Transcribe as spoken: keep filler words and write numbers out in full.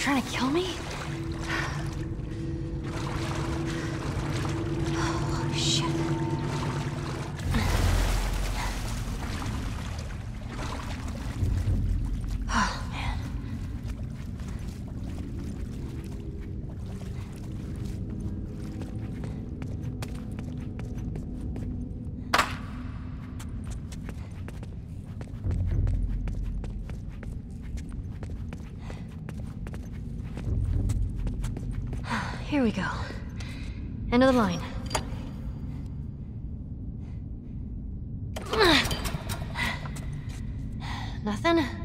trying to kill me? Holy shit. Oh, man. Here we go. End of the line. Nothing?